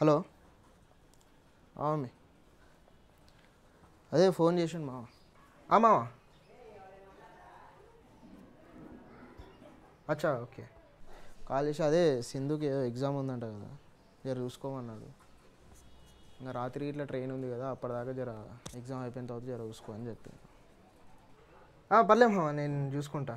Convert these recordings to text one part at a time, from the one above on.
Hello mummy అదే phone చేసిండు మామ మామ అచ్చా ఓకే కాల్ చేసి అదే సింధుకి ఎగ్జామ్ ఉందంట కదా జర చూసుకోమన్నాడు. ఇంకా రాత్రికి ఇట్లా ట్రైన్ ఉంది కదా అప్పటిదాకా జర ఎగ్జామ్ అయిపోయిన తర్వాత జర చూసుకో అని చెప్పాను. పర్లేదు మామ నేను చూసుకుంటా.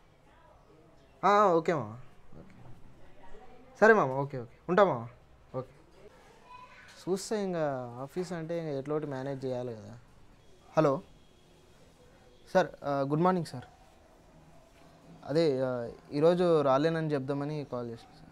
ఓకే మామ ఓకే సరే మామ ఓకే ఓకే ఉంటా మామ ఓకే. చూస్తే ఇంకా ఆఫీస్ అంటే ఇంకా ఎట్లోటి మేనేజ్ చేయాలి కదా. Hello sir good morning sir. అదే ఈరోజు రాలేనని చెప్దామని కాల్ చేసాను సార్.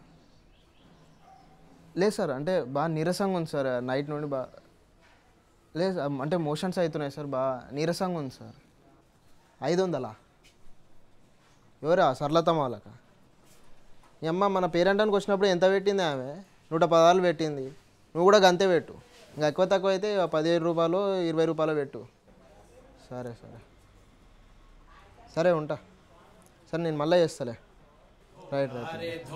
లేదు సార్ అంటే బాగా నీరసంగా ఉంది సార్ నైట్ నుండి లేదు అంటే మోషన్స్ అవుతున్నాయి సార్ బాగా నీరసంగా ఉంది సార్. 500 ఎవరా సరళతమ్మ వాళ్ళక? ఈ అమ్మ మన పేరెంటానికి వచ్చినప్పుడు ఎంత పెట్టింది ఆమె? 110 పెట్టింది. నువ్వు కూడా గంతే పెట్టు. ఇంకా ఎక్కువ తక్కువ అయితే 15 రూపాయలు 20 రూపాయలు పెట్టు. సరే సరే సరే ఉంటా. సరే నేను మళ్ళీ చేస్తాలే. రైట్ రైట్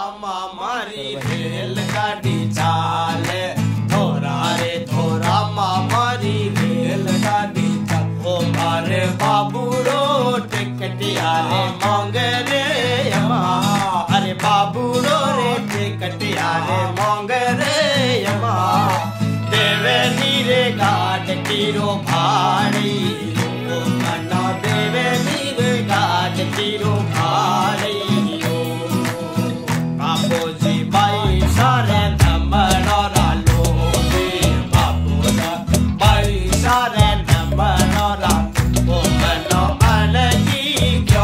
अरे बाबू रे टिकटिया रे मांग रे यमा देवे नीरे घाट तीरो भाड़ी ओ मना देवे नीरे घाट तीरो भाड़ी ओ बाबू जी भाई सारे धमनोरा लोगे बाबू दा भाई सारे धमनोरा ओ मनो अलगी क्यों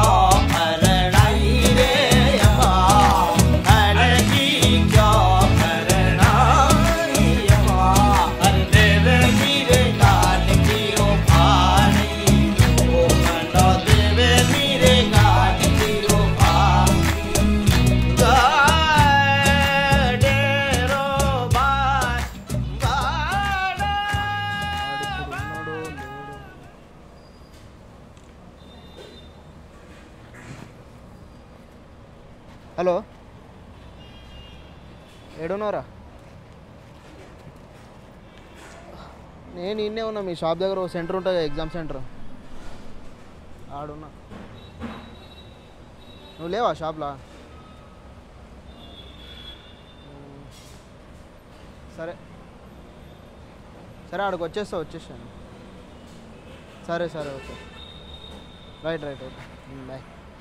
హలో ఏడున్నారా? నేను ఇన్నే ఉన్నా. మీ షాప్ దగ్గర ఒక సెంటర్ ఉంటుంది ఎగ్జామ్ సెంటర్ ఆడున్నా. నువ్వు లేవా షాప్లో? సరే సరే ఆడికి వచ్చేసాను. సరే సరే okay right right okay bye.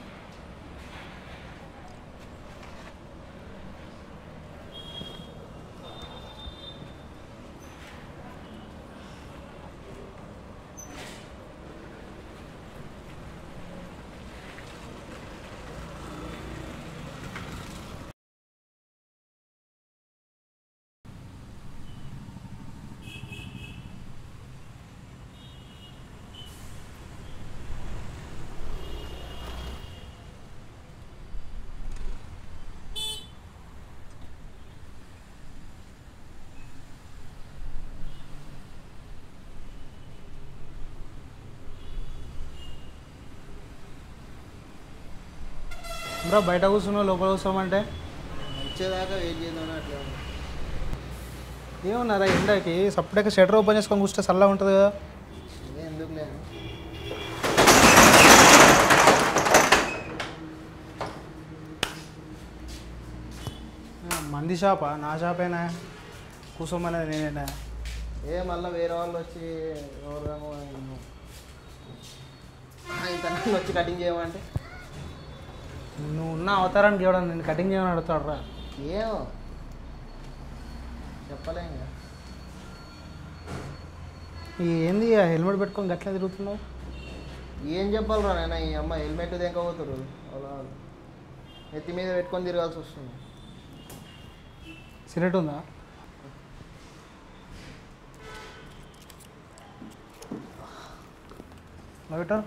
Bro బయట కూర్చున్నావు లోపల కూర్చోమంటే వచ్చేదాకా వెయిట్ చేద్దామని అట్లా ఏమన్నారా ఎండకి సపరేట్గా షటర్ ఓపెన్ చేసుకొని కూర్చుంటే చల్లగా ఉంటుంది కదా. ఎందుకు లేదు మంది షాపా? నా షాపేనా కూర్చోమనేది నేనేనా? మళ్ళీ వేరే వాళ్ళు వచ్చి ఎవరేమో ఇంత వచ్చి కటింగ్ చేయమంటే నువ్వు ఉన్న అవతారానికి ఇవ్వడం నేను కటింగ్ చేయమని అడుగుతాడు రా. ఏమో చెప్పలేం కదా. ఏంది హెల్మెట్ పెట్టుకొని గట్లా తిరుగుతున్నావు? ఏం చెప్పాలరా నేను ఈ అమ్మ హెల్మెట్ దేకపోతారు అలా ఎత్తి మీద పెట్టుకొని తిరగాల్సి వస్తుంది. సిగరెట్ ఉందా? లైటర్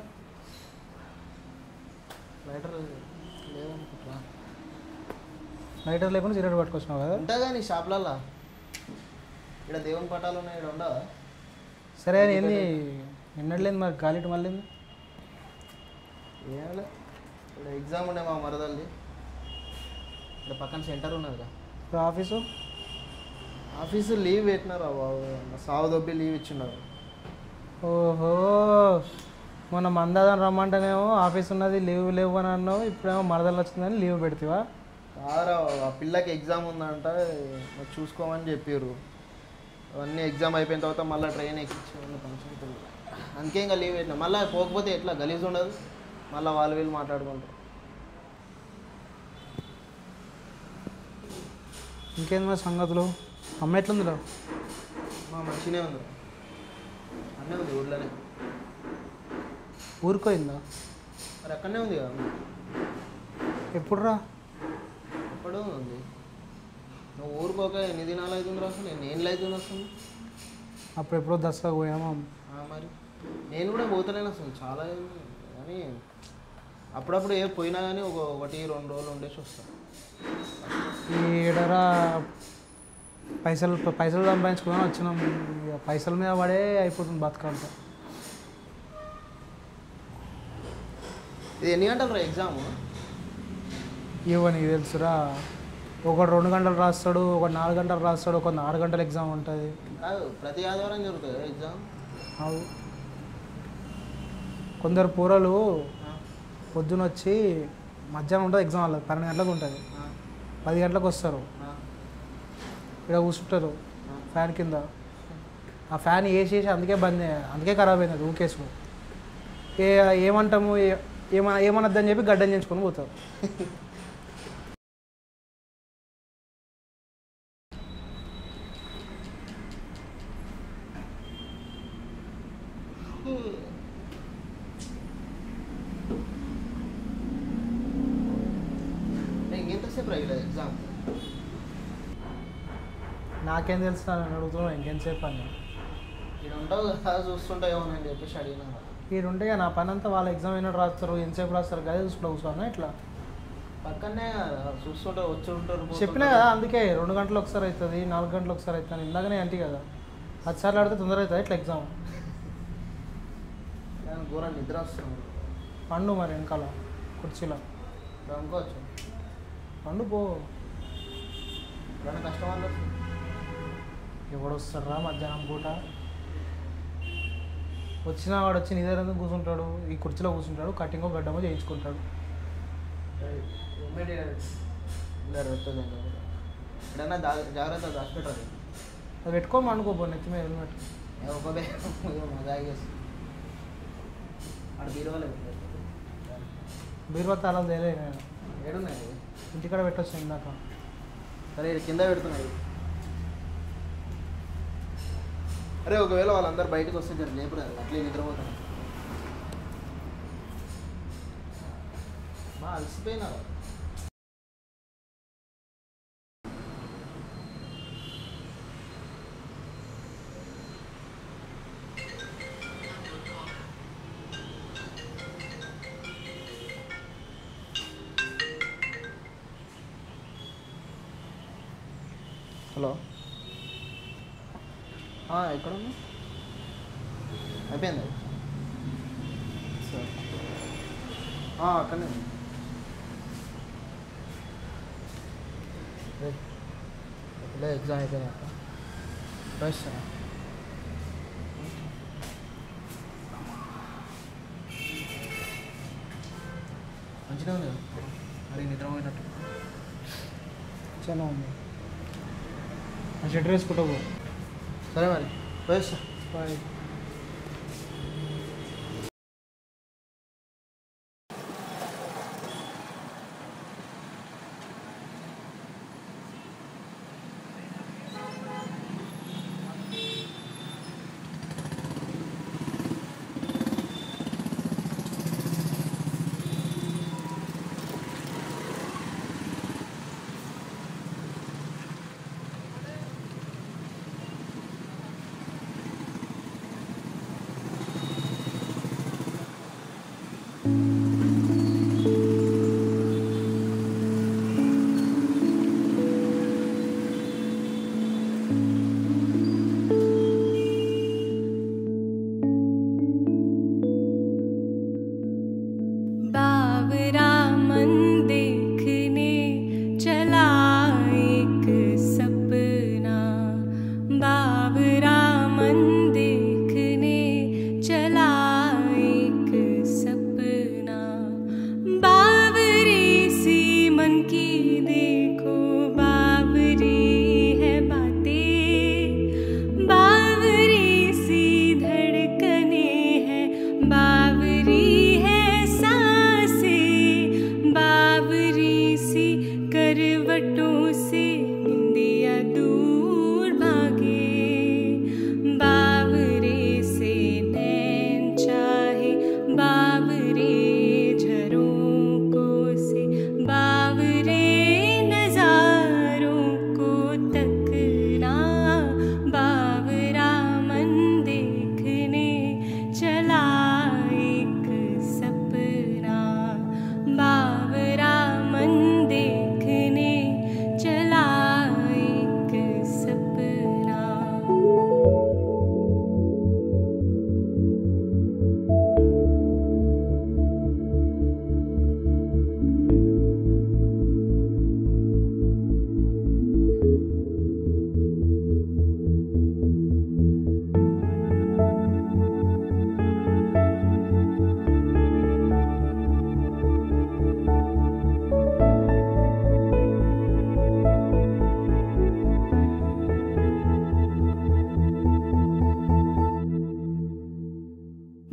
లైటర్ లేదనుకుంటా. లైటర్ లేకుండా సిగరెట్ పట్టుకొచ్చినావు కదా? ఉంటా కానీ షాప్లల్లో ఇక్కడ దేవుని పటాలు ఉన్నాయి ఇక్కడ ఉండవా? సరే అని ఏంది ఎన్నట్లేదు మరి గాలిటి మళ్ళీ ఏం లేదు ఇక్కడ ఎగ్జామ్ ఉండే మా మరదల్ది ఇక్కడ పక్కన సెంటర్ ఉన్నదిరా. ఆఫీసు ఆఫీసు లీవ్ పెట్టినారా బాబు, సావు దొబ్బి లీవ్ ఇచ్చినారు. ఓహో, మొన్న మందాదని రమ్మంటేనేమో ఆఫీస్ ఉన్నది లీవ్ లేవు అని అన్నావు, ఇప్పుడేమో మరదలు వచ్చిందని లీవ్ పెడతావా? కారా, ఆ పిల్లకి ఎగ్జామ్ ఉందంట, మరి చూసుకోమని చెప్పారు. అవన్నీ ఎగ్జామ్ అయిపోయిన తర్వాత మళ్ళీ ట్రైన్ ఎక్కించి ఫంక్షన్, అందుకే ఇంకా లీవ్ పెట్టినా. మళ్ళీ పోకపోతే ఎట్లా గలీజ్ ఉండదు, మళ్ళీ వాళ్ళు వీళ్ళు మాట్లాడుకుంటారు. ఇంకేంది మరి సంగతులు? అమ్మ ఎట్లుందిరా? మా మంచిగానే ఉంది, అన్నీ ఉంది ఊళ్ళోనే. ఊరుకోయిందా? మరి అక్కడనే ఉంది కదా. ఎప్పుడురా? ఎప్పుడు ఉంది? నువ్వు ఊరుకోక ఎన్ని దినాలు అవుతుంది అసలు, ఎన్ని ఏళ్ళు అవుతుంది అసలు? అప్పుడు ఎప్పుడో దసరా పోయామా? మరి నేను కూడా పోతలేను అసలు, చాలా కానీ అప్పుడప్పుడు ఏ పోయినా కానీ ఒకటి 2 రోజులు ఉండేసి వస్తాను. ఈడరా పైసలు సంపాదించుకుని వచ్చినాం, ఇక పైసల మీద పడే అయిపోతుంది బతకంతా. ఇది ఎన్ని గంటలు రా ఎగ్జాము? ఇవ్వ నీకు తెలుసురా, ఒకడు 2 గంటలు రాస్తాడు, ఒకడు 4 గంటలు రాస్తాడు, ఒక 6 గంటల ఎగ్జామ్ ఉంటుంది. కాదు, ప్రతి ఆదివారం జరుగుతుంది ఎగ్జామ్. అవు కొందరు పూరలు పొద్దున వచ్చి మధ్యాహ్నం ఉంటుంది ఎగ్జామ్, వాళ్ళకి 12 గంటలకు ఉంటుంది, 10 గంటలకు వస్తారు, ఇక్కడ కూర్చుంటారు ఫ్యాన్ కింద. ఆ ఫ్యాన్ వేసేసి అందుకే ఖరాబ్ అయినది ఊకేసు. ఏమంటాము ఏమనద్దని చెప్పి గడ్డం చేయించుకొని పోతారు. ఇంకెంతసేపు రా ఎగ్జామ్? నాకేం తెలుసు, నేను అడుగుతున్నాను ఇంకెంతసేపు అని. ఇక్కడ ఉంటావు కదా, చూస్తుంటావు అని చెప్పేసి అడిగినా. వీడుంటే నా పని అంతా వాళ్ళ ఎగ్జామ్ అయినట్టు రాస్తారు, ఎంతసేపు రాస్తారు కదా, చూసుకుంటా కూర్చోన్నా ఇట్లా పక్కనే చూస్తుంటే వచ్చి ఉంటారు. చెప్పినా కదా, అందుకే 2 గంటలు ఒకసారి అవుతుంది, 4 గంటలు ఒకసారి అవుతుంది. ఇందాకనే అంటే కదా 10 సార్లు ఆడితే తొందర అవుతుంది ఇట్లా ఎగ్జామ్. ఘోరం నిద్ర వస్తుంది. పండు మరి వెనకాల కుర్చీలో అనుకోవచ్చు. పండు పో. ఏమైనా కష్టం అన్న ఎవడు వస్తారా మధ్యాహ్నం పూట? వచ్చిన వాడు వచ్చి నీ దగ్గర కూర్చుంటాడు, ఈ కుర్చీలో కూర్చుంటాడు, కటింగో గడ్డమో చేయించుకుంటాడు. ఎక్కడన్నా జాగ్రత్త దాచిపెట్టాలి. అది పెట్టుకోమని అనుకోపో, నెత్తి మీద హెల్మెట్. ఒకటే మజాగేసి అక్కడ బీరువాలే బీరువా తాళాలు తేలే నేను, ఏడున్నాయి ఇంటికాడ పెట్టొచ్చు ఇందాక. సరే కింద పెడుతున్నాయి. అరే ఒకవేళ వాళ్ళందరూ బయటకు వస్తే జర లేపురాదు, అట్లే నిద్రపోతాను. మా అలసిపోయినా. హలో, ఎక్కడ ఉన్నా? అయిపోయింది సరే, అక్కడనే ఉంది. ఇలా ఎగ్జామ్ అయిపోయినాక బస్ మంచిగా ఉంది కదా, మరి నిద్రపోయినట్టు చాలా ఉంది. ఆ షర్ట్ వేసుకుంటా పో. సరే మరి బస్ బాయ్.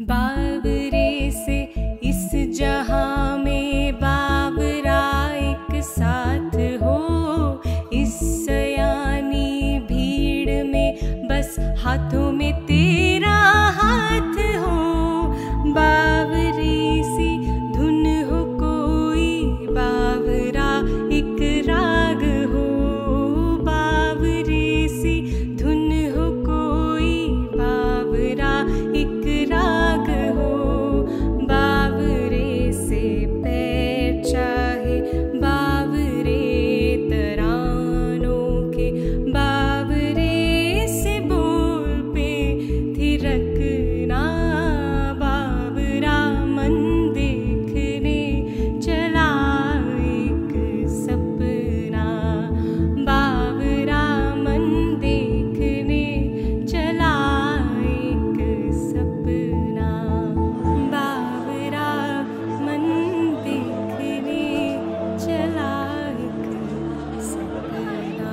बावरे से इस जहां में बावरा एक साथ हो, इस सयानी भीड़ में बस हाथों में तेरा हाथ हो। बावरे सी धुन हो कोई, बावरा एक राग हो। बावरे सी धुन हो कोई, बावरा एक राग हो। बावरे से पैर चाहे बावरे तरानों के, बावरे से बोल पे थिरकना। बावरा मन देखने चला एक सपना, बावरा मन देखने चला एक सपना। बावरा मन देखने चला एक सपना।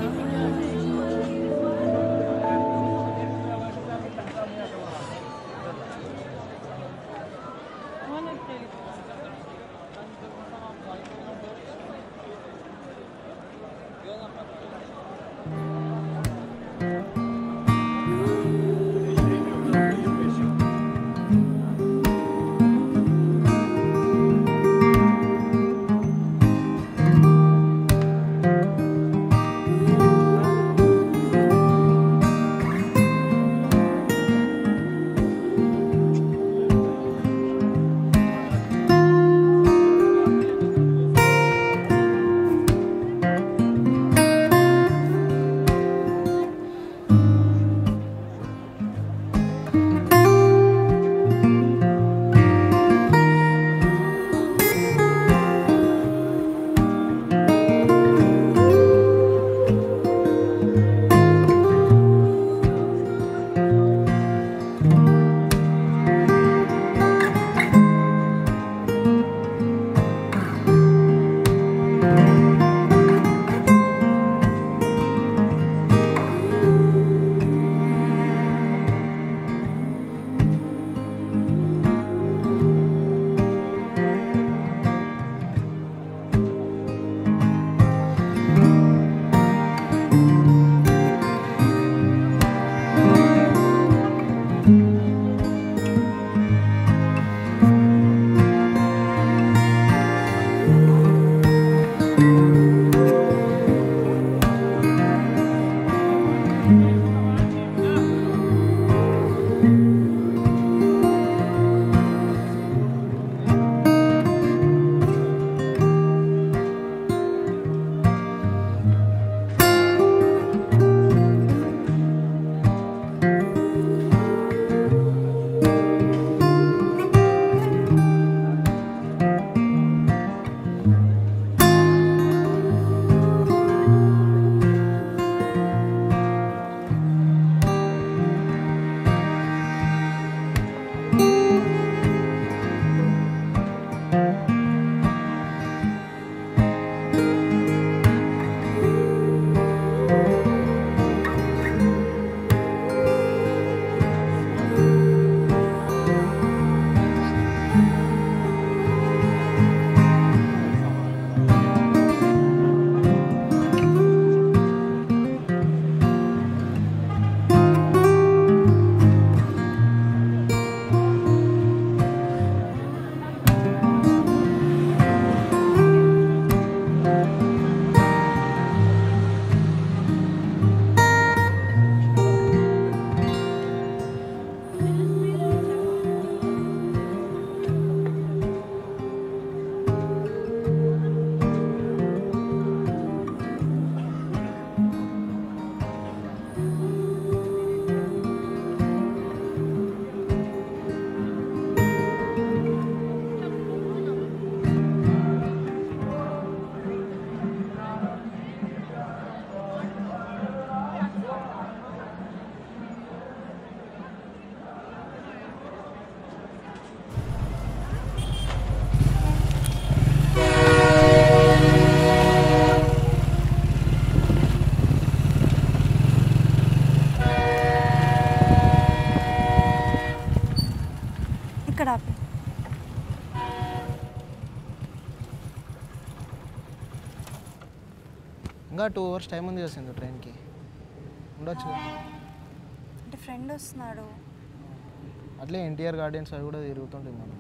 ఇక్కడ ఆపే. ఇంకా 2 hours టైం ఉంది చేసింది ట్రైన్కి ఉండొచ్చు. అంటే ఫ్రెండ్ వస్తున్నాడు. అట్లే ఎన్టీఆర్ గార్డెన్స్ అవి కూడా తిరుగుతుంటాయి మనం.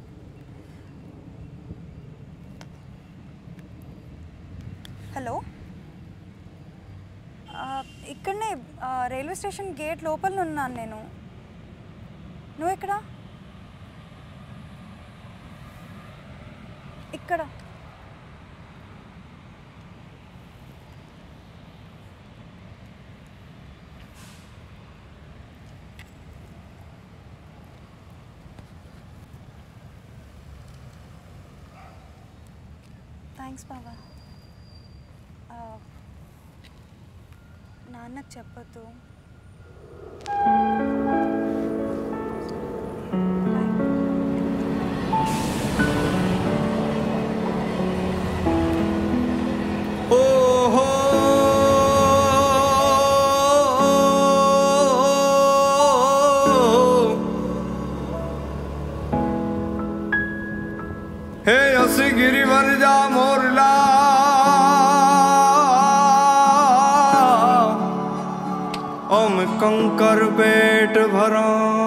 హలో, ఇక్కడనే రైల్వే స్టేషన్ గేట్ లోపల ఉన్నాను నేను. నువ్వు ఎక్కడ? ఇక్కడ. థ్యాంక్స్ బాబా. నాన్నకు చెప్పొద్దు. हे अस गिरिवर जा मोरला ओम कंकर पेट भरा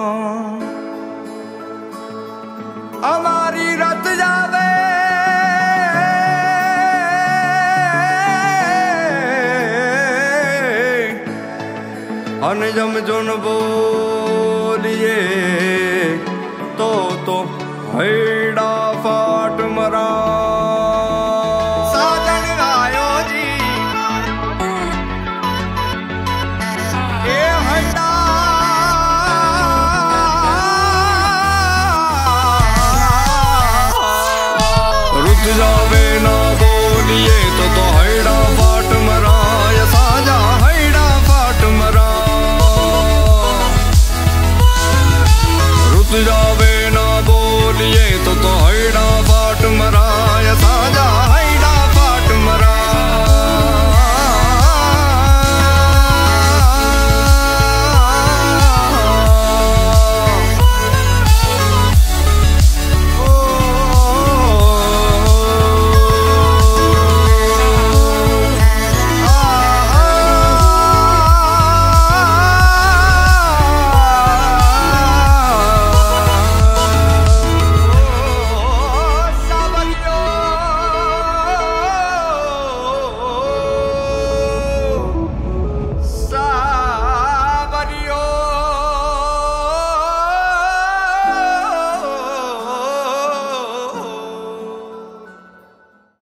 हमारी रत जावे अनजम जुन बोलिए तो हैड़ा फाट मरा साजन आयो जी ये हैड़ा रुक जावे ना बोलिए तो हैड़ा फाट मरा या साजा हैड़ा फाट मरा रुक जावे ना बोलिए तो हैड़ा फाट मरा या साजा है